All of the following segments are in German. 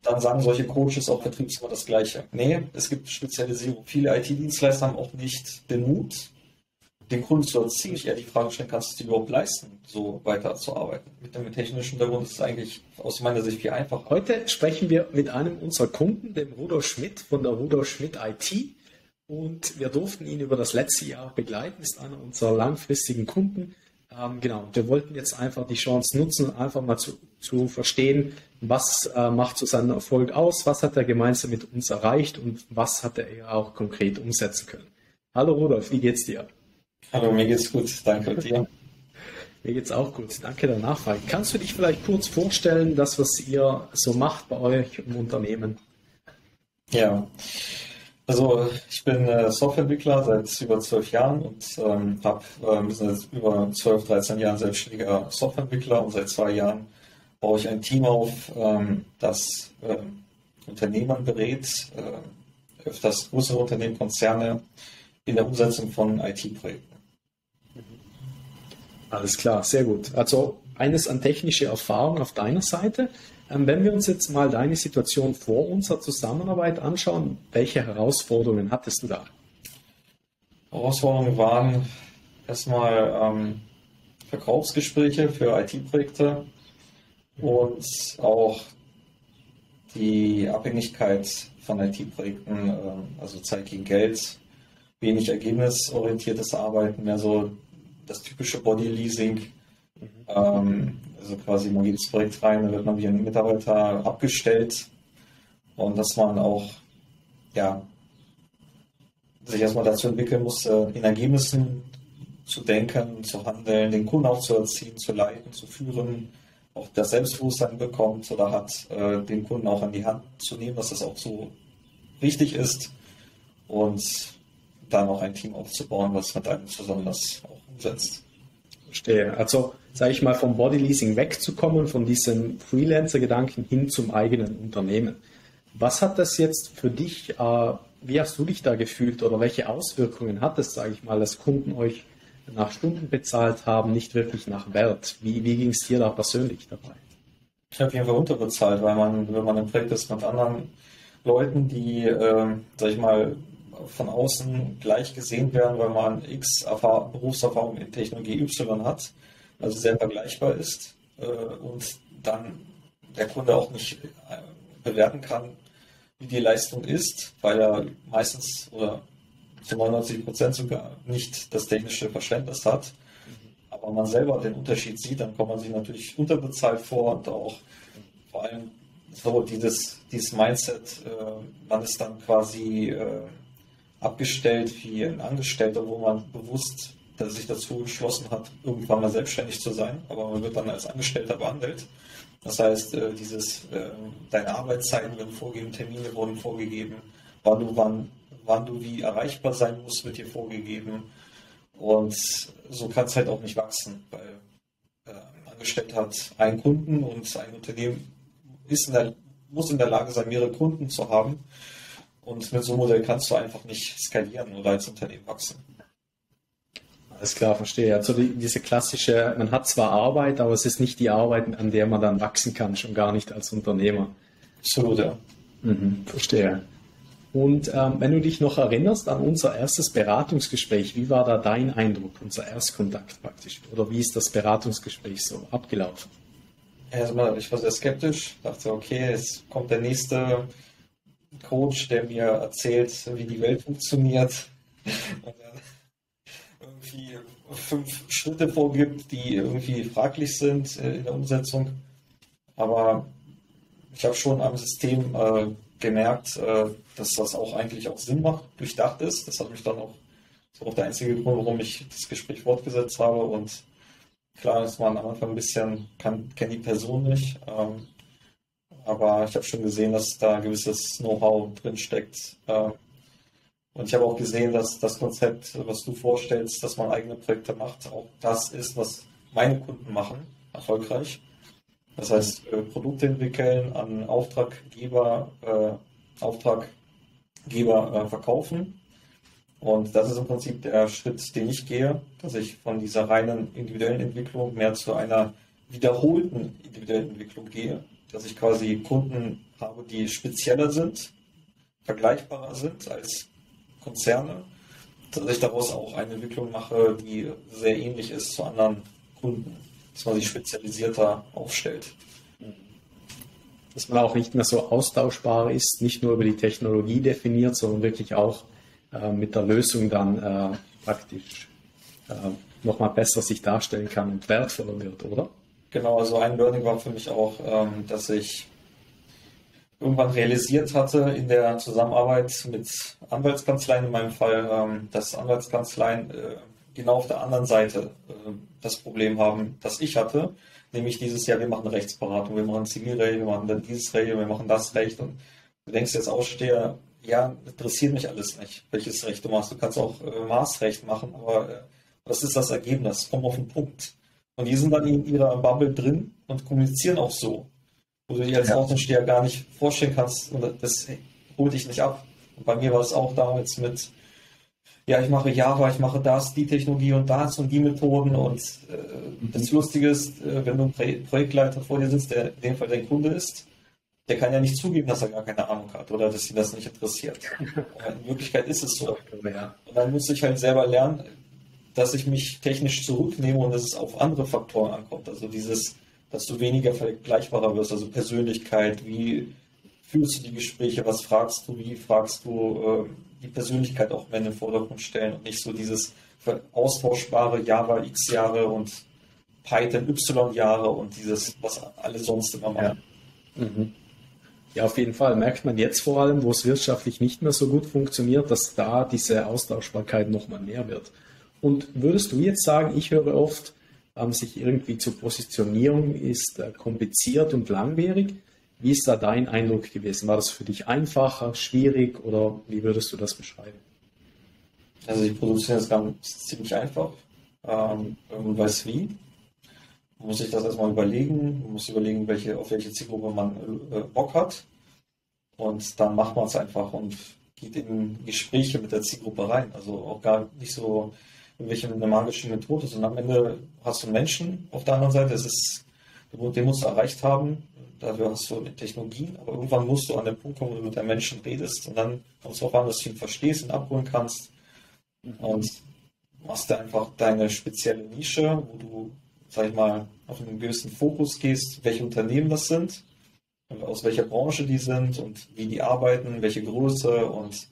dann sagen solche Coaches auch Vertriebs immer das Gleiche. Nee, es gibt Spezialisierung. Viele IT-Dienstleister haben auch nicht den Mut, den Kunden zu erziehen. Ich eher die Frage stellen, kannst du es dir überhaupt leisten, so weiterzuarbeiten? Mit dem technischen Hintergrund ist es eigentlich aus meiner Sicht viel einfacher. Heute sprechen wir mit einem unserer Kunden, dem Rudolf Schmidt von der Rudolf Schmidt IT. Und wir durften ihn über das letzte Jahr begleiten, ist einer unserer langfristigen Kunden. Genau, wir wollten jetzt einfach die Chance nutzen, einfach mal zu verstehen, was macht so seinen Erfolg aus, was hat er gemeinsam mit uns erreicht und was hat er auch konkret umsetzen können. Hallo Rudolf, wie geht's dir? Hallo, mir geht's gut, danke dir. Mir geht's auch gut, danke der Nachfrage. Kannst du dich vielleicht kurz vorstellen, das, was ihr so macht bei euch im Unternehmen? Ja, also ich bin Softwareentwickler seit über 12 Jahren und bin seit über 12, 13 Jahren selbstständiger Softwareentwickler und seit 2 Jahren baue ich ein Team auf, das Unternehmern berät, öfters größere Unternehmen, Konzerne in der Umsetzung von IT-Projekten. Alles klar, sehr gut. Also eines an technische Erfahrung auf deiner Seite. Wenn wir uns jetzt mal deine Situation vor unserer Zusammenarbeit anschauen, welche Herausforderungen hattest du da? Herausforderungen waren erstmal Verkaufsgespräche für IT-Projekte und auch die Abhängigkeit von IT-Projekten, also Zeit gegen Geld, wenig ergebnisorientiertes Arbeiten, mehr so das typische Body-Leasing. Also quasi man geht ins Projekt rein, dann wird man wie ein Mitarbeiter abgestellt und dass man auch sich erstmal dazu entwickeln muss, in Ergebnissen zu denken, zu handeln, den Kunden auch zu erziehen, zu leiten, zu führen, auch das Selbstbewusstsein bekommt oder hat, den Kunden auch an die Hand zu nehmen, dass das auch so richtig ist und dann auch ein Team aufzubauen, was mit einem zusammen das auch umsetzt. Verstehe. Also, sage ich mal, vom Bodyleasing wegzukommen, von diesem Freelancer-Gedanken hin zum eigenen Unternehmen. Was hat das jetzt für dich, wie hast du dich da gefühlt oder welche Auswirkungen hat es, sage ich mal, dass Kunden euch nach Stunden bezahlt haben, nicht wirklich nach Wert? Wie ging es dir da persönlich dabei? Ich habe auf jeden Fall unterbezahlt, weil wenn man im Projekt ist mit anderen Leuten, die, sag ich mal, von außen gleich gesehen werden, weil man X Berufserfahrung in Technologie Y hat, also sehr vergleichbar ist und dann der Kunde auch nicht bewerten kann, wie die Leistung ist, weil er meistens oder zu 99% sogar nicht das technische Verständnis hat, aber man selber den Unterschied sieht, dann kommt man sich natürlich unterbezahlt vor und auch vor allem so dieses Mindset, man ist dann quasi abgestellt wie ein Angestellter, wo man bewusst sich dazu entschlossen hat, irgendwann mal selbstständig zu sein, aber man wird dann als Angestellter behandelt. Das heißt, deine Arbeitszeiten werden vorgegeben, Termine wurden vorgegeben, wann du wie erreichbar sein musst, wird dir vorgegeben. Und so kann es halt auch nicht wachsen, weil ein Angestellter hat einen Kunden und ein Unternehmen muss in der Lage sein, mehrere Kunden zu haben. Und mit so einem Modell kannst du einfach nicht skalieren oder als Unternehmen wachsen. Alles klar, verstehe. Also diese klassische, man hat zwar Arbeit, aber es ist nicht die Arbeit, an der man dann wachsen kann, schon gar nicht als Unternehmer. Absolut, ja. Verstehe. Und wenn du dich noch erinnerst an unser erstes Beratungsgespräch, wie war da dein Eindruck, unser Erstkontakt praktisch? Oder wie ist das Beratungsgespräch so abgelaufen? Erstmal, ich war sehr skeptisch, dachte, okay, jetzt kommt der nächste Coach, der mir erzählt, wie die Welt funktioniert und dann irgendwie 5 Schritte vorgibt, die irgendwie fraglich sind in der Umsetzung. Aber ich habe schon am System gemerkt, dass das auch eigentlich auch Sinn macht, durchdacht ist. Das hat mich dann auch der einzige Grund, warum ich das Gespräch fortgesetzt habe. Und klar ist man am Anfang ein bisschen, kennt die Person nicht. Aber ich habe schon gesehen, dass da ein gewisses Know-how drin steckt. Und ich habe auch gesehen, dass das Konzept, was du vorstellst, dass man eigene Projekte macht, auch das ist, was meine Kunden machen, erfolgreich. Das heißt, Produkte entwickeln, an Auftraggeber verkaufen. Und das ist im Prinzip der Schritt, den ich gehe, dass ich von dieser reinen individuellen Entwicklung mehr zu einer wiederholten individuellen Entwicklung gehe, dass ich quasi Kunden habe, die spezieller sind, vergleichbarer sind als Konzerne, dass ich daraus auch eine Entwicklung mache, die sehr ähnlich ist zu anderen Kunden, dass man sich spezialisierter aufstellt. Dass man auch nicht mehr so austauschbar ist, nicht nur über die Technologie definiert, sondern wirklich auch mit der Lösung dann praktisch nochmal besser sich darstellen kann und wertvoller wird, oder? Genau, also ein Learning war für mich auch, dass ich irgendwann realisiert hatte in der Zusammenarbeit mit Anwaltskanzleien, in meinem Fall, dass Anwaltskanzleien genau auf der anderen Seite das Problem haben, das ich hatte, nämlich dieses Jahr, wir machen Rechtsberatung, wir machen Zivilrecht, wir machen dann dieses Recht, wir machen das Recht und du denkst jetzt Aussteher, ja, interessiert mich alles nicht, welches Recht du machst. Du kannst auch Maßrecht machen, aber was ist das Ergebnis? Komm auf den Punkt. Und die sind dann in ihrer Bubble drin und kommunizieren auch so, wo du dir als Außensteher gar nicht vorstellen kannst, und das holt dich nicht ab. Und bei mir war es auch damals mit, ja, ich mache Java, ich mache das, die Technologie und das und die Methoden und das Lustige ist, wenn du einen Projektleiter vor dir sitzt, der in dem Fall dein Kunde ist, der kann ja nicht zugeben, dass er gar keine Ahnung hat oder dass ihn das nicht interessiert. In Wirklichkeit ist es so. Und dann muss ich halt selber lernen, dass ich mich technisch zurücknehme und dass es auf andere Faktoren ankommt. Also dieses, dass du weniger vergleichbarer wirst, also Persönlichkeit, wie führst du die Gespräche, was fragst du, wie fragst du, die Persönlichkeit auch mehr in den Vordergrund stellen und nicht so dieses austauschbare Java X Jahre und Python Y Jahre und dieses, was alle sonst immer machen. Ja. Ja, auf jeden Fall merkt man jetzt vor allem, wo es wirtschaftlich nicht mehr so gut funktioniert, dass da diese Austauschbarkeit nochmal mehr wird. Und würdest du jetzt sagen, ich höre oft, sich irgendwie zu positionieren ist kompliziert und langwierig. Wie ist da dein Eindruck gewesen? War das für dich einfacher, schwierig oder wie würdest du das beschreiben? Also ich produziere das ganz ziemlich einfach. Man weiß wie. Man muss sich das erstmal überlegen. Man muss überlegen, auf welche Zielgruppe man Bock hat. Und dann macht man es einfach und geht in Gespräche mit der Zielgruppe rein. Also auch gar nicht so irgendwelche eine magische Methode, sondern am Ende hast du einen Menschen auf der anderen Seite. Den musst du erreicht haben. Dafür hast du Technologien, aber irgendwann musst du an den Punkt kommen, wo du mit dem Menschen redest und dann kommt es darauf an, dass du ihn verstehst und abholen kannst und machst da einfach deine spezielle Nische, wo du, sag ich mal, auf einen gewissen Fokus gehst, welche Unternehmen das sind, aus welcher Branche die sind und wie die arbeiten, welche Größe und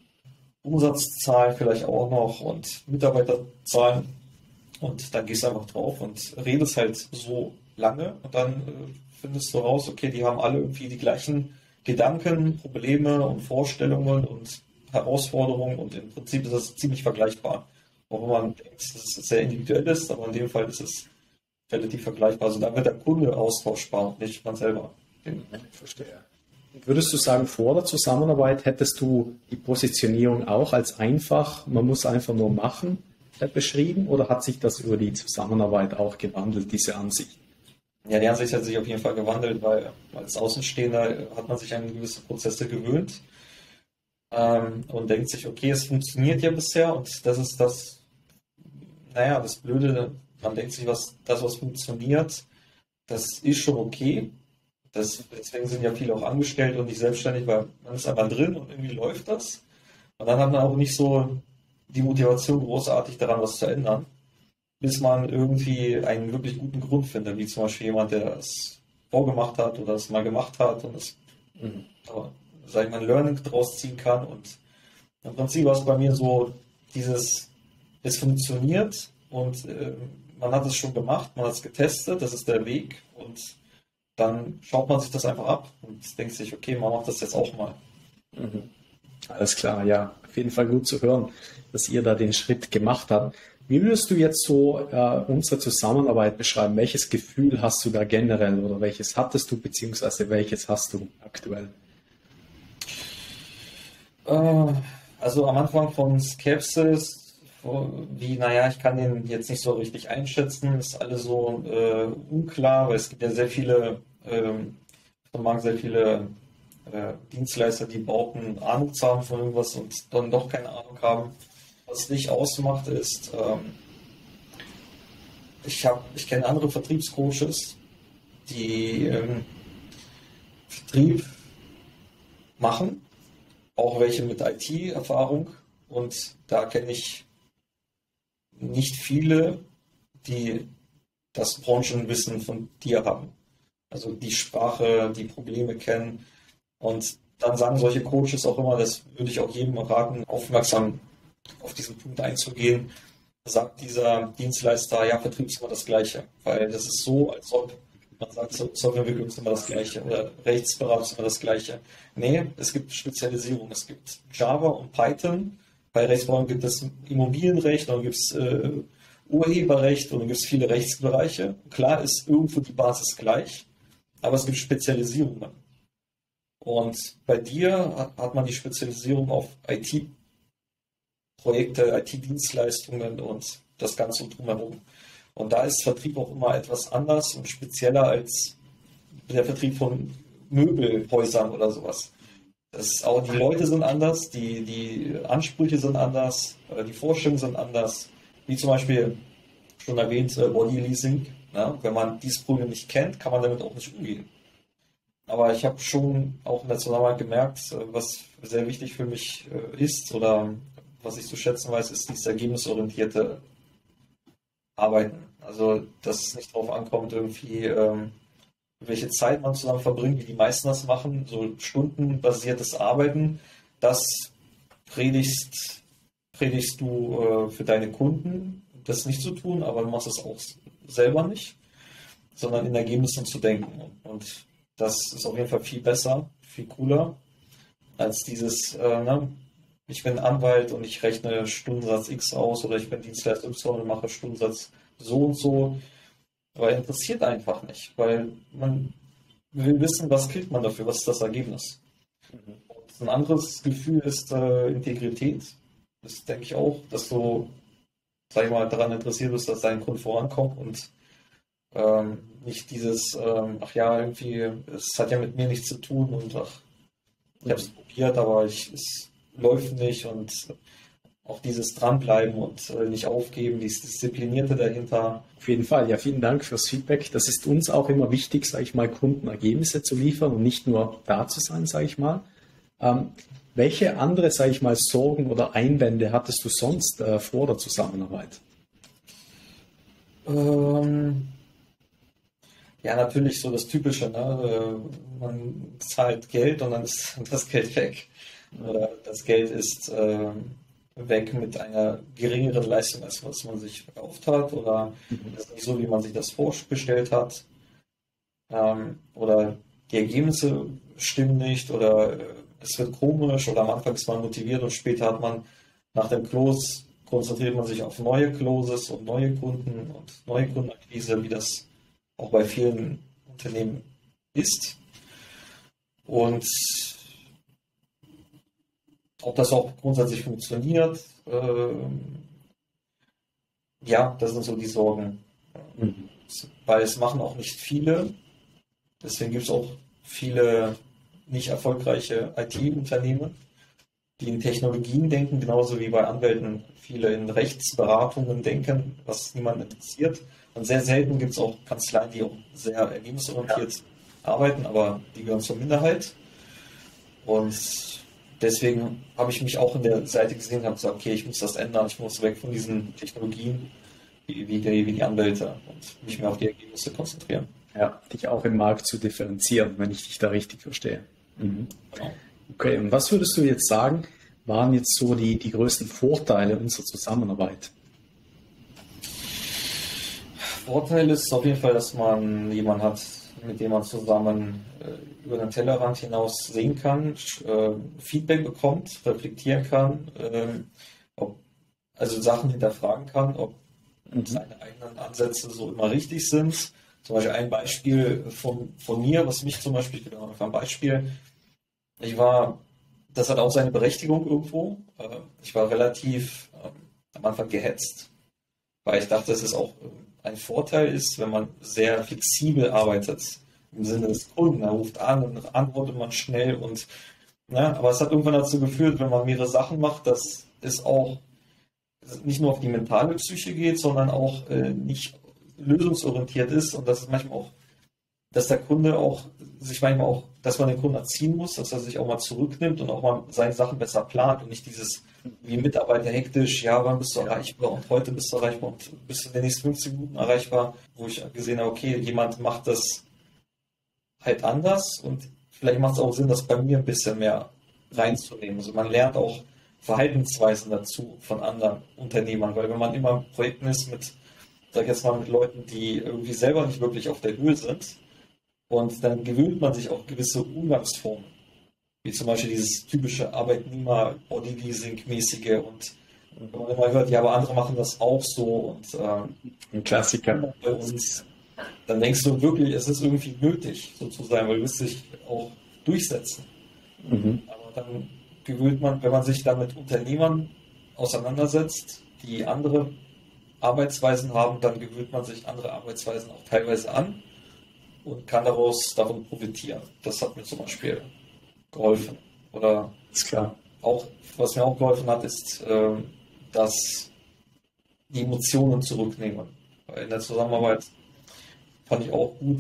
Umsatzzahlen vielleicht auch noch und Mitarbeiterzahlen und dann gehst du einfach drauf und redest halt so lange und dann findest du raus, okay, die haben alle irgendwie die gleichen Gedanken, Probleme und Vorstellungen und Herausforderungen und im Prinzip ist das ziemlich vergleichbar. Auch wenn man denkt, dass es sehr individuell ist, aber in dem Fall ist es relativ vergleichbar. Also da wird der Kunde austauschbar und nicht man selber. Ich verstehe. Würdest du sagen, vor der Zusammenarbeit hättest du die Positionierung auch als einfach, man muss einfach nur machen, beschrieben oder hat sich das über die Zusammenarbeit auch gewandelt, diese Ansicht? Ja, die Ansicht hat sich auf jeden Fall gewandelt, weil als Außenstehender hat man sich an gewisse Prozesse gewöhnt und denkt sich, okay, es funktioniert ja bisher und das ist das, naja, das Blöde, man denkt sich, was funktioniert, das ist schon okay. Deswegen sind ja viele auch angestellt und nicht selbstständig, weil man ist einfach drin und irgendwie läuft das. Und dann hat man auch nicht so die Motivation großartig daran, was zu ändern, bis man irgendwie einen wirklich guten Grund findet, wie zum Beispiel jemand, der es vorgemacht hat oder es mal gemacht hat und es, sag ich mal, ein Learning draus ziehen kann. Und im Prinzip war es bei mir so, es funktioniert und man hat es schon gemacht, man hat es getestet, das ist der Weg und dann schaut man sich das einfach ab und denkt sich, okay, man macht das jetzt auch mal. Alles klar, ja, auf jeden Fall gut zu hören, dass ihr da den Schritt gemacht habt. Wie würdest du jetzt so unsere Zusammenarbeit beschreiben? Welches Gefühl hast du da generell oder welches hattest du, beziehungsweise welches hast du aktuell? Also am Anfang von Skepsis, naja, ich kann den jetzt nicht so richtig einschätzen, ist alles so unklar, weil es gibt ja sehr viele, Dienstleister, die behaupten, Ahnung zu haben von irgendwas und dann doch keine Ahnung haben. Was dich ausmacht, ist, ich kenne andere Vertriebscoaches, die Vertrieb machen, auch welche mit IT-Erfahrung. Und da kenne ich nicht viele, die das Branchenwissen von dir haben. Also die Sprache, die Probleme kennen. Und dann sagen solche Coaches auch immer, das würde ich auch jedem raten, aufmerksam auf diesen Punkt einzugehen. Sagt dieser Dienstleister, ja, Vertrieb ist immer das Gleiche. Weil das ist so, als ob man sagt, Softwareentwicklung ist immer das Gleiche oder Rechtsberatung ist immer das Gleiche. Nee, es gibt Spezialisierung. Es gibt Java und Python. Bei Rechtsberatung gibt es Immobilienrecht, dann gibt es Urheberrecht und dann gibt es viele Rechtsbereiche. Klar ist irgendwo die Basis gleich, aber es gibt Spezialisierungen. Und bei dir hat man die Spezialisierung auf IT-Projekte, IT-Dienstleistungen und das Ganze drumherum. Und da ist Vertrieb auch immer etwas anders und spezieller als der Vertrieb von Möbelhäusern oder sowas. Auch die Leute sind anders, die Ansprüche sind anders, die Vorstellungen sind anders. Wie zum Beispiel schon erwähnt, Body Leasing. Ja, wenn man dieses Problem nicht kennt, kann man damit auch nicht umgehen. Aber ich habe schon auch in der Zusammenarbeit gemerkt, was sehr wichtig für mich ist oder was ich zu schätzen weiß, ist dieses ergebnisorientierte Arbeiten. Also, dass es nicht darauf ankommt, irgendwie, welche Zeit man zusammen verbringt, wie die meisten das machen, so stundenbasiertes Arbeiten, das predigst du für deine Kunden, das nicht zu tun, aber du machst es auch selber nicht, sondern in Ergebnissen zu denken. Und das ist auf jeden Fall viel besser, viel cooler, als dieses, ich bin Anwalt und ich rechne Stundensatz X aus oder ich bin Dienstleister Y und mache Stundensatz so und so. Aber interessiert einfach nicht, weil man will wissen, was kriegt man dafür, was ist das Ergebnis. Und ein anderes Gefühl ist Integrität. Das denke ich auch, dass du, sag ich mal, daran interessiert bist, dass dein Kunde vorankommt und nicht dieses, ach ja, irgendwie, es hat ja mit mir nichts zu tun und ach, ich habe es probiert, aber es läuft nicht und auch dieses Dranbleiben und nicht aufgeben, dieses Disziplinierte dahinter. Auf jeden Fall, ja, vielen Dank fürs Feedback. Das ist uns auch immer wichtig, sage ich mal, Kunden Ergebnisse zu liefern und nicht nur da zu sein, sage ich mal. Welche andere, sage ich mal, Sorgen oder Einwände hattest du sonst vor der Zusammenarbeit? Ja, natürlich so das Typische, ne? Man zahlt Geld und dann ist das Geld weg. Oder das Geld ist weg mit einer geringeren Leistung, als was man sich verkauft hat. Oder das ist nicht so, wie man sich das vorgestellt hat. Oder die Ergebnisse stimmen nicht. Oder es wird komisch. Oder am Anfang ist man motiviert und später hat man nach dem Close konzentriert man sich auf neue Closes und neue Kunden und neue Kundenakquise, wie das auch bei vielen Unternehmen ist. Und ob das auch grundsätzlich funktioniert, ja, das sind so die Sorgen. Weil es machen auch nicht viele. Deswegen gibt es auch viele nicht erfolgreiche IT-Unternehmen, die in Technologien denken, genauso wie bei Anwälten viele in Rechtsberatungen denken, was niemanden interessiert. Und sehr selten gibt es auch Kanzleien, die auch sehr ergebnisorientiert arbeiten, aber die gehören zur Minderheit. Und deswegen habe ich mich auch in der Seite gesehen und habe gesagt, okay, ich muss das ändern, ich muss weg von diesen Technologien wie die Anwälte und mich mehr auf die Ergebnisse konzentrieren. Ja, dich auch im Markt zu differenzieren, wenn ich dich da richtig verstehe. Mhm. Genau. Okay, und was würdest du jetzt sagen, waren jetzt so die größten Vorteile unserer Zusammenarbeit? Vorteil ist auf jeden Fall, dass man jemanden hat, mit dem man zusammen über den Tellerrand hinaus sehen kann, Feedback bekommt, reflektieren kann, also Sachen hinterfragen kann, ob seine eigenen Ansätze so immer richtig sind. Zum Beispiel ein Beispiel von mir, was mich zum Beispiel, ich gebe einfach ein Beispiel, das hat auch seine Berechtigung irgendwo. Ich war relativ am Anfang gehetzt, weil ich dachte, dass es auch ein Vorteil ist, wenn man sehr flexibel arbeitet, im Sinne des Kunden. Er ruft an und antwortet man schnell und, aber es hat irgendwann dazu geführt, wenn man mehrere Sachen macht, dass es auch nicht nur auf die mentale Psyche geht, sondern auch nicht lösungsorientiert ist und dass es manchmal auch, dass der Kunde auch sich manchmal auch dass man den Kunden erziehen muss, dass er sich auch mal zurücknimmt und auch mal seine Sachen besser plant und nicht dieses wie Mitarbeiter hektisch, ja, wann bist du erreichbar und heute bist du erreichbar und bist du in den nächsten 15 Minuten erreichbar, wo ich gesehen habe, okay, jemand macht das halt anders und vielleicht macht es auch Sinn, das bei mir ein bisschen mehr reinzunehmen. Also man lernt auch Verhaltensweisen dazu von anderen Unternehmern, weil wenn man immer in Projekten ist mit, sag ich jetzt mal, mit Leuten, die irgendwie selber nicht wirklich auf der Höhe sind, und dann gewöhnt man sich auch gewisse Umgangsformen, wie zum Beispiel dieses typische Arbeitnehmer-Bodyleasing-mäßige und wenn man immer hört, ja, aber andere machen das auch so und Ein Klassiker. bei uns, dann denkst du wirklich, es ist irgendwie nötig, so zu sein, weil du willst dich auch durchsetzen. Aber dann gewöhnt man, wenn man sich dann mit Unternehmern auseinandersetzt, die andere Arbeitsweisen haben, dann gewöhnt man sich andere Arbeitsweisen auch teilweise an und kann davon profitieren. Das hat mir zum Beispiel geholfen. Oder Ist klar. auch, was mir auch geholfen hat, ist, dass die Emotionen zurücknehmen. Weil in der Zusammenarbeit fand ich auch gut,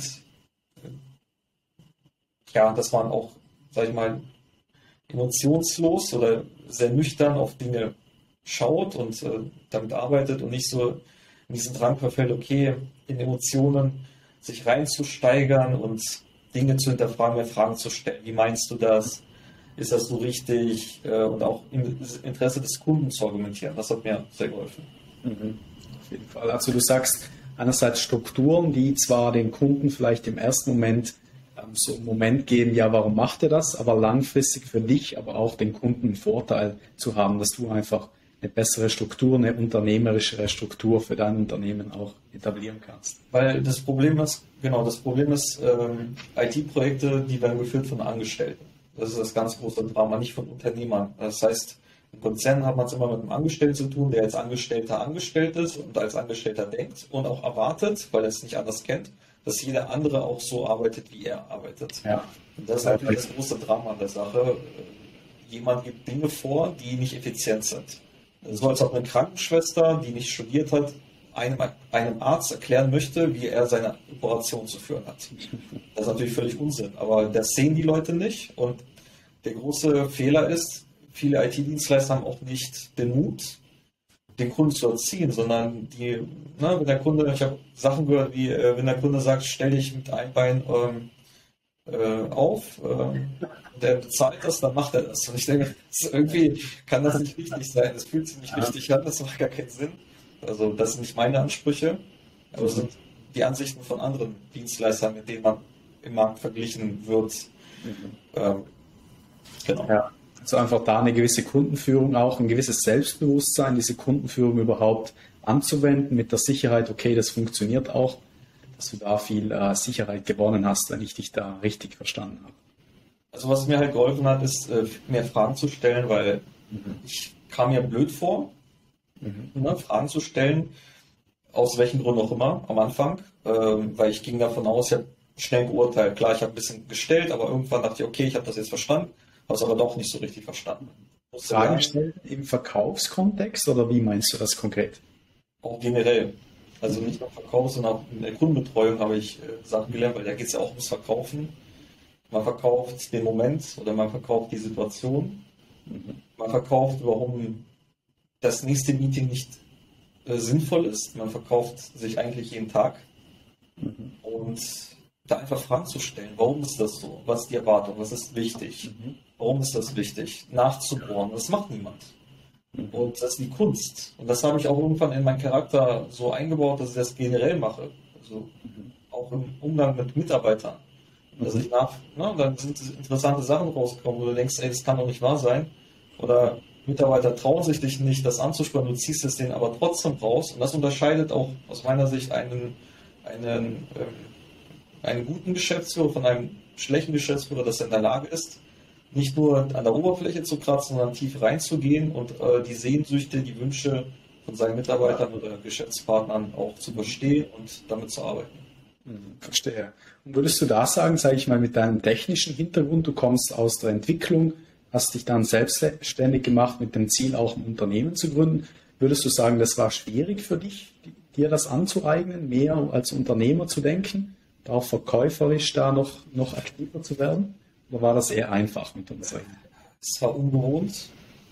ja, dass man auch, sag ich mal, emotionslos oder sehr nüchtern auf Dinge schaut und damit arbeitet und nicht so in diesen Drang verfällt, okay, in Emotionen sich reinzusteigern und Dinge zu hinterfragen, mehr Fragen zu stellen. Wie meinst du das? Ist das so richtig? Und auch im Interesse des Kunden zu argumentieren. Das hat mir sehr geholfen. Auf jeden Fall. Also du sagst einerseits Strukturen, die zwar den Kunden vielleicht im ersten Moment so einen Moment geben, ja, warum macht er das? Aber langfristig für dich, aber auch den Kunden einen Vorteil zu haben, dass du einfach eine bessere Struktur, eine unternehmerische Struktur für dein Unternehmen auch etablieren kannst. Weil das Problem ist, IT-Projekte, die werden geführt von Angestellten. Das ist das ganz große Drama, nicht von Unternehmern. Das heißt, im Konzern hat man es immer mit einem Angestellten zu tun, der als Angestellter angestellt ist und als Angestellter denkt und auch erwartet, weil er es nicht anders kennt, dass jeder andere auch so arbeitet, wie er arbeitet. Ja. Und das ist natürlich das große Drama an der Sache. Jemand gibt Dinge vor, die nicht effizient sind. So als ob eine Krankenschwester, die nicht studiert hat, einem Arzt erklären möchte, wie er seine Operation zu führen hat. Das ist natürlich völlig Unsinn, aber das sehen die Leute nicht. Und der große Fehler ist, viele IT-Dienstleister haben auch nicht den Mut, den Kunden zu erziehen, sondern wenn der Kunde, ich habe Sachen gehört, wie wenn der Kunde sagt, stell dich mit einem Bein auf, der bezahlt das, dann macht er das. Und ich denke, irgendwie kann das nicht richtig sein. Das fühlt sich nicht richtig an, das macht gar keinen Sinn. Also das sind nicht meine Ansprüche, aber das sind die Ansichten von anderen Dienstleistern, mit denen man im Markt verglichen wird. Genau. Ja. Also einfach da eine gewisse Kundenführung auch, ein gewisses Selbstbewusstsein, diese Kundenführung überhaupt anzuwenden mit der Sicherheit, okay, das funktioniert auch, dass du da viel Sicherheit gewonnen hast, wenn ich dich da richtig verstanden habe. Also was mir halt geholfen hat, ist mehr Fragen zu stellen, weil ich kam mir blöd vor, Fragen zu stellen, aus welchen Gründen auch immer am Anfang, weil ich ging davon aus, ich habe schnell geurteilt. Klar, ich habe ein bisschen gestellt, aber irgendwann dachte ich, okay, ich habe das jetzt verstanden, habe es aber doch nicht so richtig verstanden. Fragen stellen im Verkaufskontext oder wie meinst du das konkret? Auch generell. Also nicht nur Verkauf, sondern auch in der Kundenbetreuung habe ich Sachen gelernt, weil da geht es ja auch ums Verkaufen. Man verkauft den Moment oder man verkauft die Situation. Man verkauft, warum das nächste Meeting nicht sinnvoll ist. Man verkauft sich eigentlich jeden Tag. Und da einfach Fragen zu stellen. Warum ist das so? Was ist die Erwartung? Was ist wichtig? Warum ist das wichtig? Nachzubohren. Das macht niemand. Und das ist die Kunst. Und das habe ich auch irgendwann in meinen Charakter so eingebaut, dass ich das generell mache. Also auch im Umgang mit Mitarbeitern. Dass ich dann sind interessante Sachen rausgekommen, wo du denkst, ey, das kann doch nicht wahr sein. Oder Mitarbeiter trauen sich dich nicht, das anzusprechen, du ziehst es denen aber trotzdem raus. Und das unterscheidet auch aus meiner Sicht einen guten Geschäftsführer von einem schlechten Geschäftsführer, dass er in der Lage ist, nicht nur an der Oberfläche zu kratzen, sondern tief reinzugehen und die Sehnsüchte, die Wünsche von seinen Mitarbeitern oder Geschäftspartnern auch zu verstehen und damit zu arbeiten. Verstehe. Und würdest du da sagen, sage ich mal, mit deinem technischen Hintergrund, du kommst aus der Entwicklung, hast dich dann selbstständig gemacht mit dem Ziel, auch ein Unternehmen zu gründen. Würdest du sagen, das war schwierig für dich, dir das anzueignen, mehr als Unternehmer zu denken, auch verkäuferisch da noch aktiver zu werden? oder war das eher einfach mit unserer Idee? Es war ungewohnt.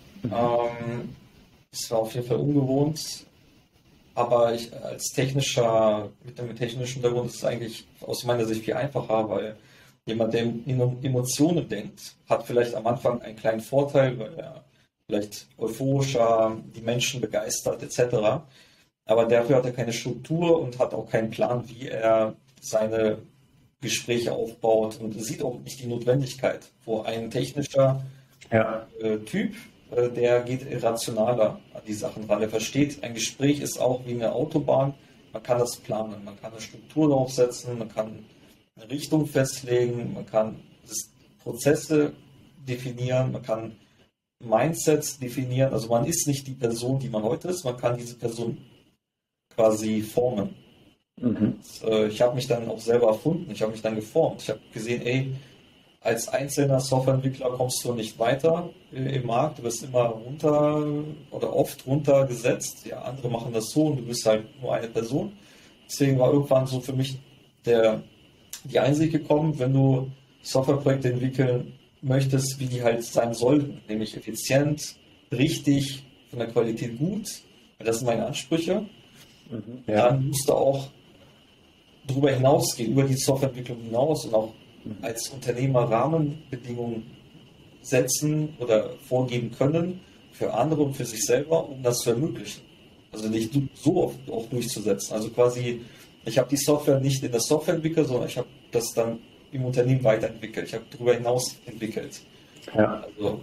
Es war auf jeden Fall ungewohnt. Aber ich als technischer, mit einem technischen Hintergrund ist es eigentlich aus meiner Sicht viel einfacher, weil jemand, der in Emotionen denkt, hat vielleicht am Anfang einen kleinen Vorteil, weil er vielleicht euphorischer die Menschen begeistert etc. Aber dafür hat er keine Struktur und hat auch keinen Plan, wie er seine Gespräche aufbaut und sieht auch nicht die Notwendigkeit, wo ein technischer Ja. Typ, der geht rationaler an die Sachen ran. Der versteht, ein Gespräch ist auch wie eine Autobahn. Man kann das planen, man kann eine Struktur draufsetzen, man kann eine Richtung festlegen, man kann Prozesse definieren, man kann Mindsets definieren. Also man ist nicht die Person, die man heute ist, man kann diese Person quasi formen. Mhm. Ich habe mich dann auch selber erfunden, ich habe mich dann geformt. Ich habe gesehen, ey, als einzelner Softwareentwickler kommst du nicht weiter im Markt, du wirst immer runter oder oft runtergesetzt. Ja, andere machen das so und du bist halt nur eine Person. Deswegen war irgendwann so für mich die Einsicht gekommen, wenn du Softwareprojekte entwickeln möchtest, wie die halt sein sollten, nämlich effizient, richtig, von der Qualität gut, weil das sind meine Ansprüche, Ja. dann musst du auch darüber hinausgehen, über die Softwareentwicklung hinaus und auch als Unternehmer Rahmenbedingungen setzen oder vorgeben können für andere und für sich selber, um das zu ermöglichen. Also nicht so oft auch durchzusetzen. Also quasi, ich habe die Software nicht in der Software entwickelt, sondern ich habe das dann im Unternehmen weiterentwickelt. Ich habe darüber hinaus entwickelt. Ja. Also,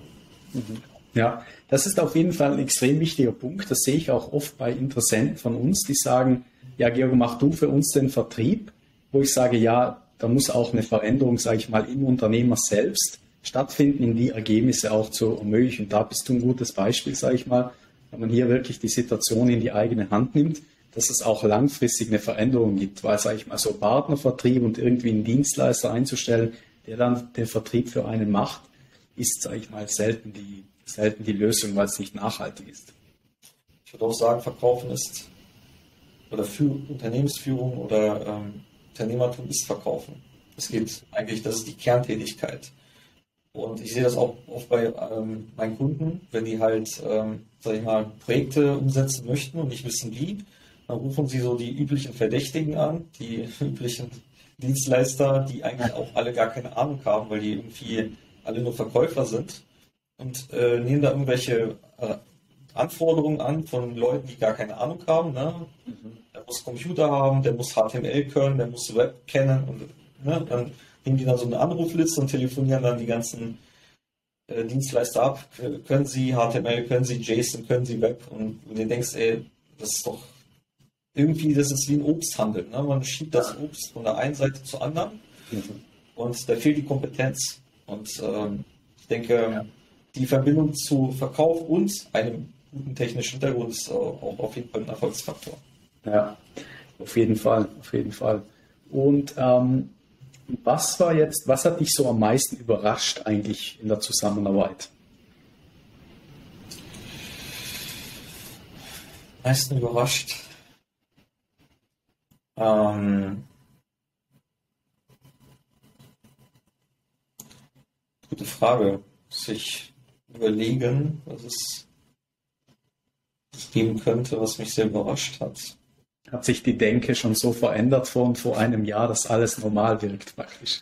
Ja, das ist auf jeden Fall ein extrem wichtiger Punkt. Das sehe ich auch oft bei Interessenten von uns, die sagen, ja, Georg, mach du für uns den Vertrieb, wo ich sage, ja, da muss auch eine Veränderung, sage ich mal, im Unternehmer selbst stattfinden, um die Ergebnisse auch zu ermöglichen. Da bist du ein gutes Beispiel, sage ich mal, wenn man hier wirklich die Situation in die eigene Hand nimmt, dass es auch langfristig eine Veränderung gibt, weil, sage ich mal, so Partnervertrieb und irgendwie einen Dienstleister einzustellen, der dann den Vertrieb für einen macht, ist, sage ich mal, selten die Lösung, weil es nicht nachhaltig ist. ich würde auch sagen, Verkaufen ist, oder für Unternehmensführung oder Unternehmertum ist Verkaufen. Es geht eigentlich, das ist die Kerntätigkeit. Und ich sehe das auch oft bei meinen Kunden, wenn die halt, sag ich mal, Projekte umsetzen möchten und nicht wissen wie, dann rufen sie so die üblichen Verdächtigen an, die üblichen Dienstleister, die eigentlich auch alle gar keine Ahnung haben, weil die irgendwie alle nur Verkäufer sind und nehmen da irgendwelche Anforderungen an von Leuten, die gar keine Ahnung haben. Ne? Der muss Computer haben, der muss HTML können, der muss Web kennen und ne? Dann nehmen die dann so eine Anrufliste und telefonieren dann die ganzen Dienstleister ab. Können sie HTML, können sie JSON, können sie Web? Und du denkst, ey, das ist doch irgendwie, das ist wie ein Obsthandel. Ne? Man schiebt das Obst von der einen Seite zur anderen und da fehlt die Kompetenz. Und ich denke, die Verbindung zu Verkauf und einem guten technischen Hintergrund ist auch auf jeden Fall ein Erfolgsfaktor. Ja, auf jeden Fall, auf jeden Fall. Und was hat dich so am meisten überrascht eigentlich in der Zusammenarbeit? Am meisten überrascht. Gute Frage. Muss ich überlegen, was es geben könnte, was mich sehr überrascht hat. Hat sich die Denke schon so verändert von vor einem Jahr, dass alles normal wirkt praktisch?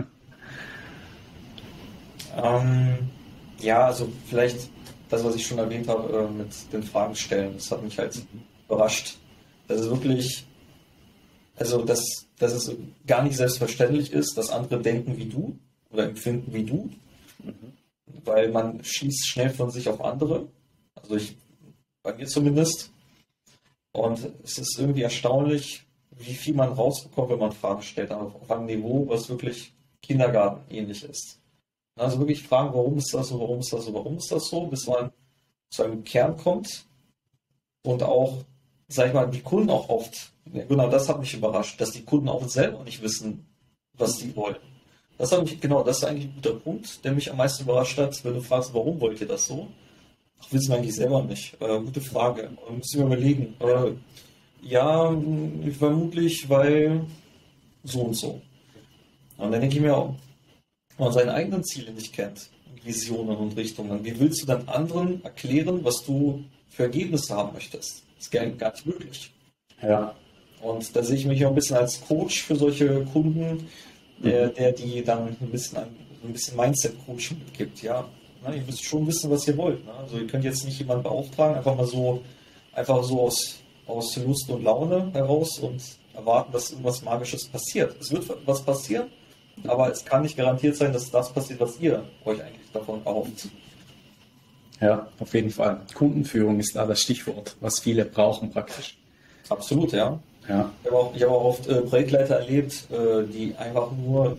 Ja, also vielleicht das, was ich schon erwähnt habe mit den Fragen stellen, das hat mich halt überrascht. Das ist wirklich, also dass es gar nicht selbstverständlich ist, dass andere denken wie du oder empfinden wie du, weil man schließt schnell von sich auf andere. Also bei mir zumindest. Und es ist irgendwie erstaunlich, wie viel man rausbekommt, wenn man Fragen stellt, auf einem Niveau, was wirklich Kindergarten ähnlich ist. Also wirklich fragen, warum ist das so, warum ist das so, warum ist das so, bis man zu einem Kern kommt und auch, sag ich mal, die Kunden auch oft, genau das hat mich überrascht, dass die Kunden auch selber nicht wissen, was die wollen. Das ist eigentlich ein guter Punkt, der mich am meisten überrascht hat, wenn du fragst, warum wollt ihr das so? Ach, wissen wir eigentlich selber nicht. Gute Frage. Müssen wir überlegen. Ja, vermutlich, weil so und so. Und dann denke ich mir, wenn man seine eigenen Ziele nicht kennt, Visionen und Richtungen, wie willst du dann anderen erklären, was du für Ergebnisse haben möchtest? Das ist gar nicht möglich. Ja. Und da sehe ich mich auch ein bisschen als Coach für solche Kunden, der die dann ein bisschen Mindset-Coaching mitgibt. Ja, na, ihr müsst schon wissen, was ihr wollt. Ne? Also ihr könnt jetzt nicht jemanden beauftragen, einfach so aus Lust und Laune heraus und erwarten, dass irgendwas Magisches passiert. Es wird was passieren, aber es kann nicht garantiert sein, dass das passiert, was ihr euch eigentlich davon erhofft. Ja, auf jeden Fall. Kundenführung ist da das Stichwort, was viele brauchen praktisch. Absolut, ja. Ja. Ich habe auch oft Projektleiter erlebt, die einfach nur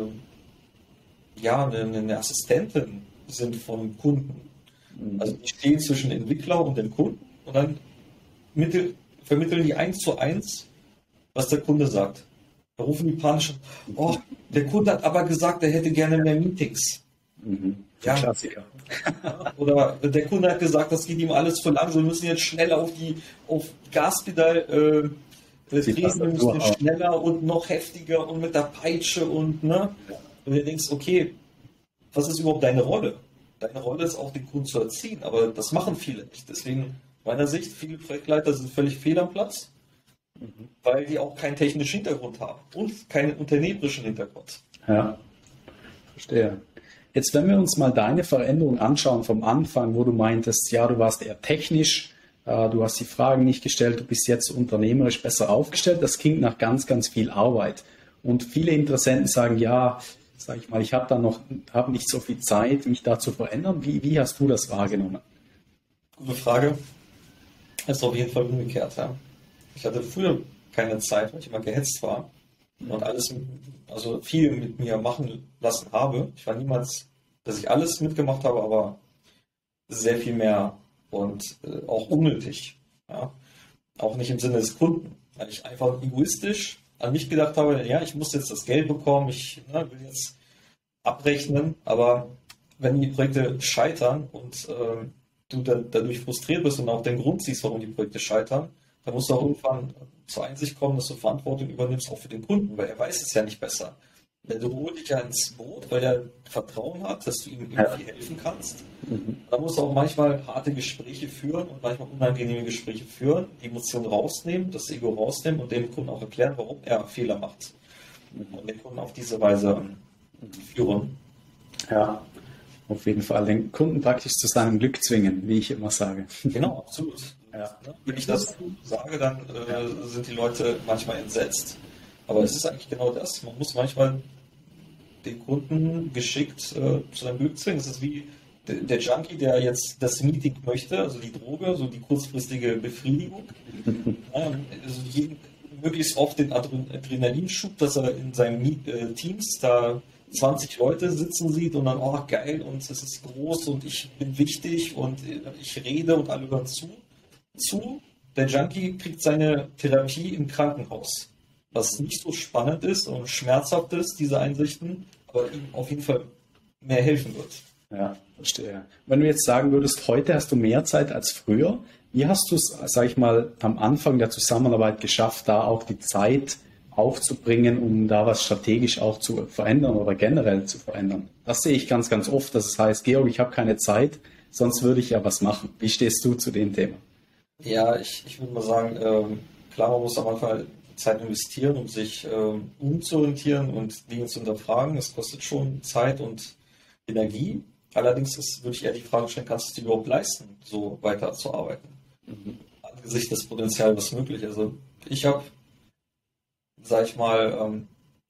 eine Assistentin sind vom Kunden. Also die stehen zwischen Entwickler und dem Kunden und dann vermitteln die 1:1, was der Kunde sagt. Da rufen die panisch an, oh, der Kunde hat aber gesagt, er hätte gerne mehr Meetings. Ja. Klassiker. Oder der Kunde hat gesagt, das geht ihm alles zu langsam, wir müssen jetzt schneller auf Gaspedal treten, wir müssen schneller und noch heftiger und mit der Peitsche und ne. Und du denkst, okay, was ist überhaupt deine Rolle? Deine Rolle ist auch, den Kunden zu erziehen, aber das machen viele nicht. Deswegen, meiner Sicht, viele Projektleiter sind völlig fehl am Platz, weil die auch keinen technischen Hintergrund haben und keinen unternehmerischen Hintergrund. Ja, verstehe. Jetzt, wenn wir uns mal deine Veränderung anschauen vom Anfang, wo du meintest, ja, du warst eher technisch, du hast die Fragen nicht gestellt, du bist jetzt unternehmerisch besser aufgestellt, das klingt nach ganz, ganz viel Arbeit. Und viele Interessenten sagen, ja, sag ich mal, ich habe nicht so viel Zeit, mich da zu verändern. Wie hast du das wahrgenommen? Gute Frage. Ist auf jeden Fall umgekehrt. Ja. Ich hatte früher keine Zeit, weil ich immer gehetzt war und viel mit mir machen lassen habe. Ich war niemals, dass ich alles mitgemacht habe, aber sehr viel mehr und auch unnötig. Ja. Auch nicht im Sinne des Kunden, weil ich einfach egoistisch an mich gedacht habe, ja, ich muss jetzt das Geld bekommen, ich will jetzt abrechnen, aber wenn die Projekte scheitern und du dadurch frustriert bist und auch den Grund siehst, warum die Projekte scheitern, dann musst du auch irgendwann zur Einsicht kommen, dass du Verantwortung übernimmst, auch für den Kunden, weil er weiß es ja nicht besser. Du holst dich ja ins Boot, weil er Vertrauen hat, dass du ihm irgendwie helfen kannst. Da musst du auch manchmal harte Gespräche führen und manchmal unangenehme Gespräche führen, die Emotionen rausnehmen, das Ego rausnehmen und dem Kunden auch erklären, warum er Fehler macht. Und den Kunden auf diese Weise führen. Ja, auf jeden Fall den Kunden praktisch zu seinem Glück zwingen, wie ich immer sage. Genau, absolut. Ja. Wenn ich das sage, dann sind die Leute manchmal entsetzt. Aber es ist eigentlich genau das. Man muss manchmal den Kunden geschickt zu seinem Glück zwingen. Das ist wie der Junkie, der jetzt das Meeting möchte, also die Droge, so die kurzfristige Befriedigung. Also möglichst oft den Adrenalinschub, dass er in seinen Teams da 20 Leute sitzen sieht und dann, oh geil, und es ist groß und ich bin wichtig und ich rede und alle hören zu. Der Junkie kriegt seine Therapie im Krankenhaus. Was nicht so spannend ist und schmerzhaft ist, diese Einsichten, aber ihm auf jeden Fall mehr helfen wird. Ja, verstehe. Wenn du jetzt sagen würdest, heute hast du mehr Zeit als früher, wie hast du es, sag ich mal, am Anfang der Zusammenarbeit geschafft, da auch die Zeit aufzubringen, um da was strategisch auch zu verändern oder generell zu verändern? Das sehe ich ganz, ganz oft, dass es heißt, Georg, ich habe keine Zeit, sonst würde ich ja was machen. Wie stehst du zu dem Thema? Ja, ich würde mal sagen, klar, man muss am Anfang Zeit investieren, um sich umzuorientieren und Dinge zu hinterfragen. Das kostet schon Zeit und Energie. Allerdings würde ich eher die Frage stellen, kannst du es dir überhaupt leisten, so weiterzuarbeiten? Angesichts des Potenzials, was möglich ist. Also ich habe, sag ich mal,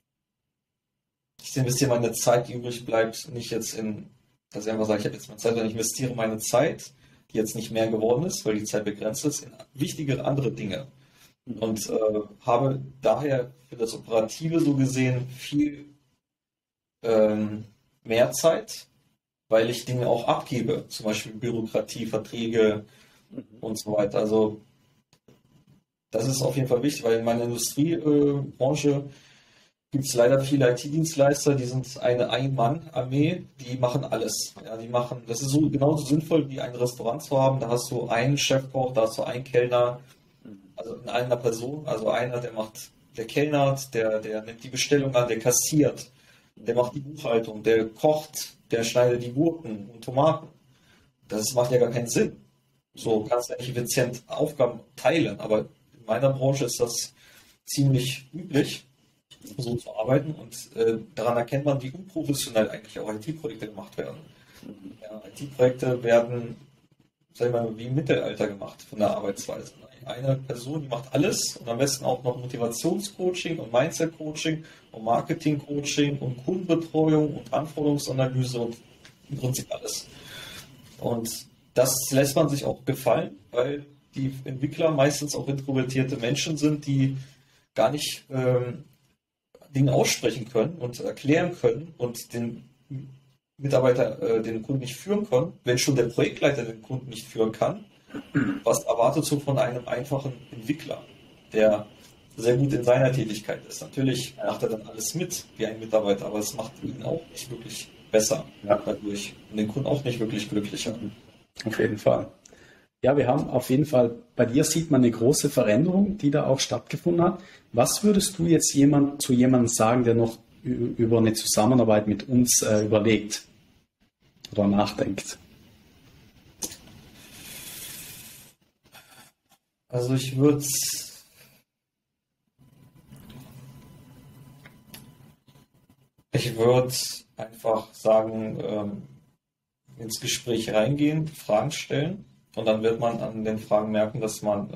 ich investiere meine Zeit, die übrig bleibt, nicht jetzt dass ich einfach sage, ich habe jetzt meine Zeit, sondern ich investiere meine Zeit, die jetzt nicht mehr geworden ist, weil die Zeit begrenzt ist, in wichtige andere Dinge. Und habe daher für das Operative so gesehen viel mehr Zeit, weil ich Dinge auch abgebe, zum Beispiel Bürokratie, Verträge und so weiter. Also das ist auf jeden Fall wichtig, weil in meiner Industriebranche gibt es leider viele IT-Dienstleister, die sind eine Ein-Mann-Armee, die machen alles. Ja, das ist so genauso sinnvoll wie ein Restaurant zu haben. Da hast du einen Chefkoch, da hast du einen Kellner, also in einer Person, also einer, der kellnert, der nimmt die Bestellung an, der kassiert. der macht die Buchhaltung, der kocht, der schneidet die Gurken und Tomaten. Das macht ja gar keinen Sinn. So kannst du ja nicht effizient Aufgaben teilen, aber in meiner Branche ist das ziemlich üblich, so zu arbeiten und daran erkennt man, wie unprofessionell eigentlich auch IT-Projekte gemacht werden. Ja, IT-Projekte werden, sag ich mal, wie im Mittelalter gemacht von der Arbeitsweise. Eine Person, die macht alles und am besten auch noch Motivationscoaching und Mindset-Coaching und Marketing-Coaching und Kundenbetreuung und Anforderungsanalyse und im Prinzip alles. Und das lässt man sich auch gefallen, weil die Entwickler meistens auch introvertierte Menschen sind, die gar nicht Dinge aussprechen können und erklären können und den Mitarbeiter den Kunden nicht führen kann. Wenn schon der Projektleiter den Kunden nicht führen kann, was erwartet du von einem einfachen Entwickler, der sehr gut in seiner Tätigkeit ist? Natürlich macht er dann alles mit wie ein Mitarbeiter, aber es macht ihn auch nicht wirklich besser dadurch und den Kunden auch nicht wirklich glücklicher. Auf jeden Fall. Ja, wir haben auf jeden Fall, bei dir sieht man eine große Veränderung, die da auch stattgefunden hat. Was würdest du jetzt zu jemandem sagen, der noch über eine Zusammenarbeit mit uns überlegt oder nachdenkt? Also ich würde einfach sagen, ins Gespräch reingehen, Fragen stellen und dann wird man an den Fragen merken, dass man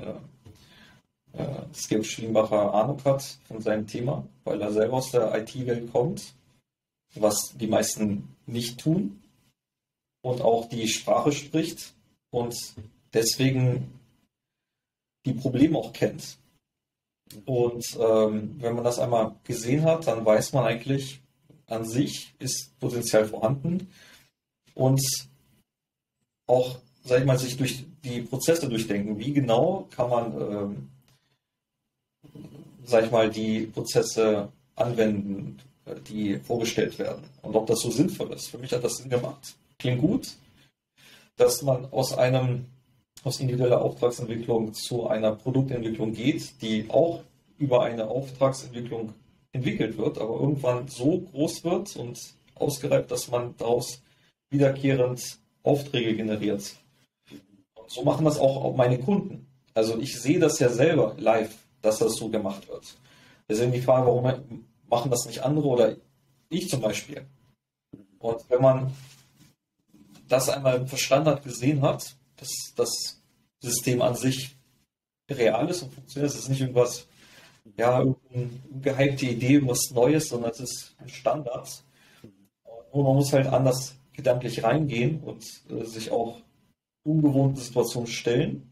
Georg Schlienbacher Ahnung hat von seinem Thema, weil er selber aus der IT-Welt kommt, was die meisten nicht tun und auch die Sprache spricht und deswegen die Probleme auch kennt. Und wenn man das einmal gesehen hat, dann weiß man eigentlich, an sich ist Potenzial vorhanden und auch, sag ich mal, sich durch die Prozesse durchdenken. Wie genau kann man, sag ich mal, die Prozesse anwenden, die vorgestellt werden und ob das so sinnvoll ist. Für mich hat das Sinn gemacht. Klingt gut, dass man aus individueller Auftragsentwicklung zu einer Produktentwicklung geht, die auch über eine Auftragsentwicklung entwickelt wird, aber irgendwann so groß wird und ausgereift, dass man daraus wiederkehrend Aufträge generiert. Und so machen das auch meine Kunden. Also ich sehe das ja selber live, dass das so gemacht wird. Deswegen die Frage, warum machen das nicht andere oder ich zum Beispiel? Und wenn man das einmal verstanden hat, gesehen hat, dass das System an sich real ist und funktioniert, es ist nicht irgendwas, ja, irgendeine gehypte Idee, irgendwas Neues, sondern es ist ein Standard. Und man muss halt anders gedanklich reingehen und sich auch ungewohnte Situationen stellen.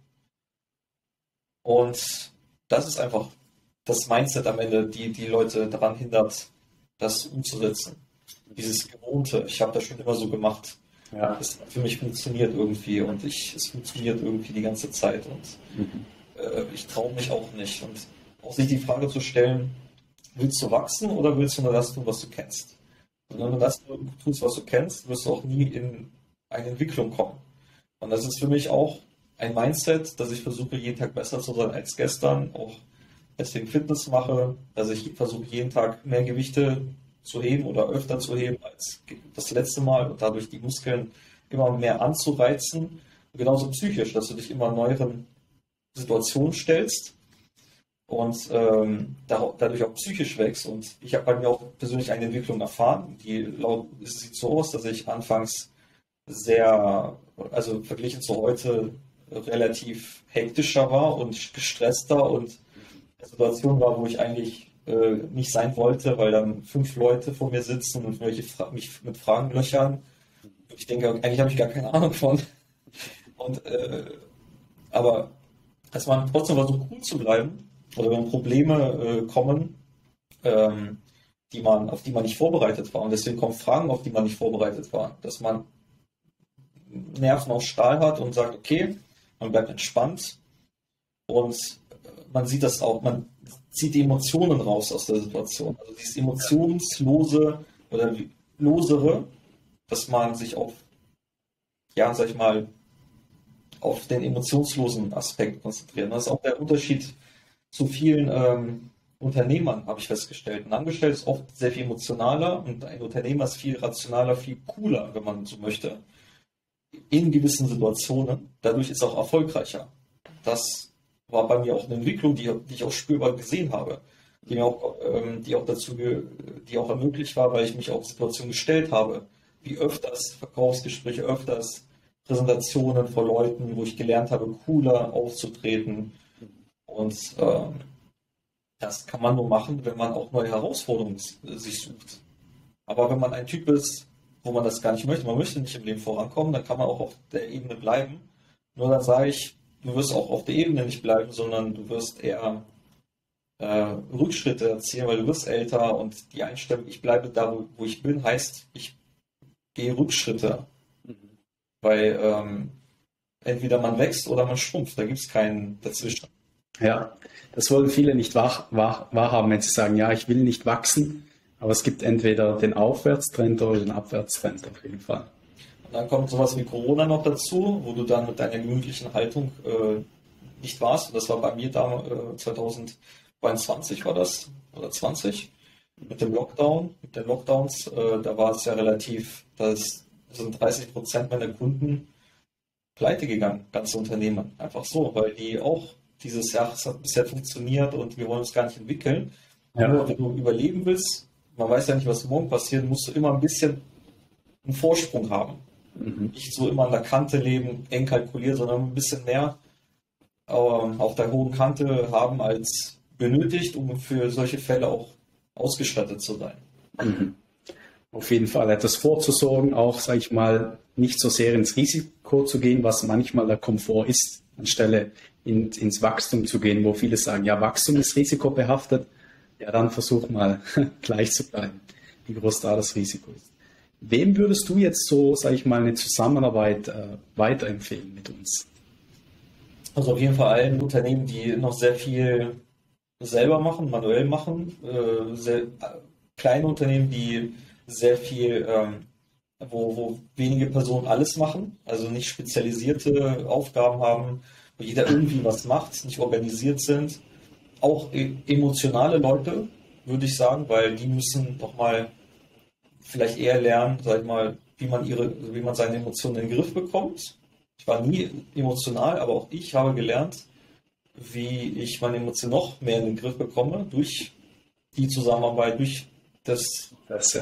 Und das ist einfach das Mindset am Ende, die Leute daran hindert, das umzusetzen. Dieses Gewohnte, ich habe das schon immer so gemacht. Ja. Das hat für mich funktioniert irgendwie und es funktioniert irgendwie die ganze Zeit und ich traue mich auch nicht. Und auch sich die Frage zu stellen, willst du wachsen oder willst du nur das tun, was du kennst? Und wenn du das tust, was du kennst, wirst du auch nie in eine Entwicklung kommen. Und das ist für mich auch ein Mindset, dass ich versuche, jeden Tag besser zu sein als gestern, auch deswegen Fitness mache, dass ich versuche, jeden Tag mehr Gewichte zu heben oder öfter zu heben als das letzte Mal und dadurch die Muskeln immer mehr anzureizen. Und genauso psychisch, dass du dich immer neueren Situationen stellst und dadurch auch psychisch wächst. Und ich habe bei mir auch persönlich eine Entwicklung erfahren, es sieht so aus, dass ich anfangs also verglichen zu heute, relativ hektischer war und gestresster und eine Situation war, wo ich eigentlich nicht sein wollte, weil dann 5 Leute vor mir sitzen und mich mit Fragen löchern. Ich denke, eigentlich habe ich gar keine Ahnung von. Und, aber dass man trotzdem versucht, cool zu bleiben, oder wenn Probleme kommen, auf die man nicht vorbereitet war. Und deswegen kommen Fragen, auf die man nicht vorbereitet war. Dass man Nerven aus Stahl hat und sagt, okay, man bleibt entspannt und man sieht das auch, man zieht die Emotionen raus aus der Situation. Also dieses emotionslose oder losere, dass man sich auf, ja, sag ich mal, auf den emotionslosen Aspekt konzentriert. Das ist auch der Unterschied zu vielen Unternehmern, habe ich festgestellt. Ein Angestellter ist oft sehr viel emotionaler und ein Unternehmer ist viel rationaler, viel cooler, wenn man so möchte, in gewissen Situationen. Dadurch ist er auch erfolgreicher. Das war bei mir auch eine Entwicklung, die ich auch spürbar gesehen habe, die auch ermöglicht war, weil ich mich auf Situationen gestellt habe, wie öfters Verkaufsgespräche, öfters Präsentationen vor Leuten, wo ich gelernt habe, cooler aufzutreten. Und das kann man nur machen, wenn man auch neue Herausforderungen sich sucht. Aber wenn man ein Typ ist, wo man das gar nicht möchte, man möchte nicht im Leben vorankommen, dann kann man auch auf der Ebene bleiben. Nur dann sage ich, du wirst auch auf der Ebene nicht bleiben, sondern du wirst eher Rückschritte erzielen, weil du wirst älter und die Einstellung, ich bleibe da, wo ich bin, heißt, ich gehe Rückschritte. Weil entweder man wächst oder man schrumpft, da gibt es keinen dazwischen. Ja, das wollen viele nicht wahrhaben, wenn sie sagen, ja, ich will nicht wachsen, aber es gibt entweder den Aufwärtstrend oder den Abwärtstrend auf jeden Fall. Und dann kommt sowas wie Corona noch dazu, wo du dann mit deiner gemütlichen Haltung nicht warst. Und das war bei mir da 2022 war das, oder 20, mit dem Lockdown, mit den Lockdowns, da war es ja relativ, da sind 30% meiner Kunden pleite gegangen, ganze Unternehmen. Einfach so, weil die auch dieses Jahr, es hat bisher funktioniert und wir wollen uns gar nicht entwickeln. Ja. Nur wenn du überleben willst, man weiß ja nicht, was morgen passiert, musst du immer ein bisschen einen Vorsprung haben. Nicht so immer an der Kante leben, eng kalkulieren, sondern ein bisschen mehr auf der hohen Kante haben als benötigt, um für solche Fälle auch ausgestattet zu sein. Auf jeden Fall etwas vorzusorgen, auch, sage ich mal, nicht so sehr ins Risiko zu gehen, was manchmal der Komfort ist, anstelle ins Wachstum zu gehen, wo viele sagen, ja, Wachstum ist risikobehaftet, ja, dann versuch mal gleich zu bleiben, wie groß da das Risiko ist. Wem würdest du jetzt so, sage ich mal, eine Zusammenarbeit weiterempfehlen mit uns? Also auf jeden Fall allen Unternehmen, die noch sehr viel selber machen, manuell machen, sehr kleine Unternehmen, die sehr viel, wo wenige Personen alles machen, also nicht spezialisierte Aufgaben haben, wo jeder irgendwie was macht, nicht organisiert sind. Auch emotionale Leute, würde ich sagen, weil die müssen nochmal vielleicht eher lernen, sag ich mal, wie man seine Emotionen in den Griff bekommt. Ich war nie emotional, aber auch ich habe gelernt, wie ich meine Emotionen noch mehr in den Griff bekomme, durch die Zusammenarbeit, durch das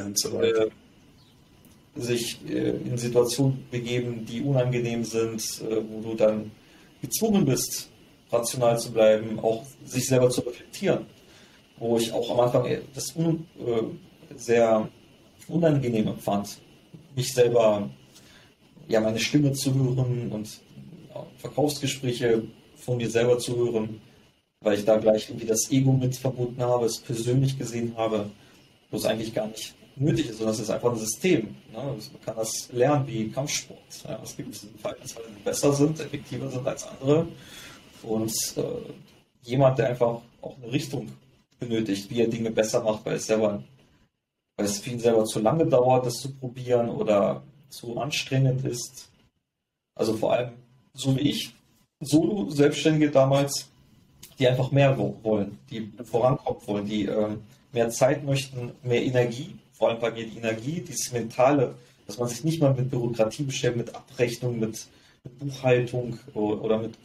sich in Situationen begeben, die unangenehm sind, wo du dann gezwungen bist, rational zu bleiben, auch sich selber zu reflektieren. Wo ich auch am Anfang das sehr unangenehm empfand, mich selber, ja, meine Stimme zu hören und Verkaufsgespräche von mir selber zu hören, weil ich da gleich irgendwie das Ego mit verbunden habe, es persönlich gesehen habe, wo es eigentlich gar nicht nötig ist, sondern es ist einfach ein System. Ne? Man kann das lernen wie Kampfsport. Ja, es gibt Verhaltensweisen, die besser sind, effektiver sind als andere. Und jemand, der einfach auch eine Richtung benötigt, wie er Dinge besser macht, weil es für ihn selber zu lange dauert, das zu probieren oder zu anstrengend ist. Also vor allem, so wie ich, Solo-Selbstständige damals, die einfach mehr wollen, die vorankommen wollen, die mehr Zeit möchten, mehr Energie, vor allem bei mir die Energie, dieses Mentale, dass man sich nicht mal mit Bürokratie beschäftigt, mit Abrechnung, mit Buchhaltung oder mit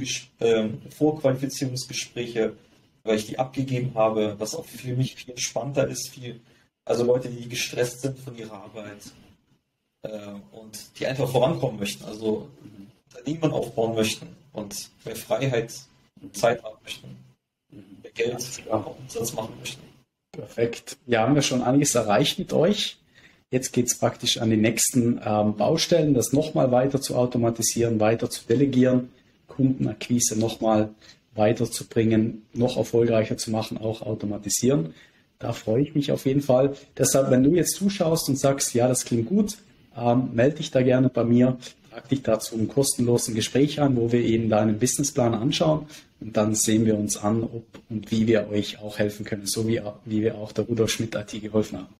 Vorqualifizierungsgespräche, weil ich die abgegeben habe, was auch für mich viel entspannter ist, also Leute, die gestresst sind von ihrer Arbeit und die einfach vorankommen möchten, also Unternehmen aufbauen möchten und mehr Freiheit, Zeit haben möchten, mehr Geld Umsatz machen möchten. Perfekt. Ja, haben wir schon einiges erreicht mit euch. Jetzt geht es praktisch an die nächsten Baustellen, das nochmal weiter zu automatisieren, weiter zu delegieren, Kundenakquise nochmal weiterzubringen, noch erfolgreicher zu machen, auch automatisieren. Da freue ich mich auf jeden Fall. Deshalb, wenn du jetzt zuschaust und sagst, ja, das klingt gut, melde dich da gerne bei mir, trag dich dazu ein kostenloses Gespräch an, wo wir eben deinen Businessplan anschauen und dann sehen wir uns an, ob und wie wir euch auch helfen können, so wie wir auch der Rudolf Schmidt IT geholfen haben.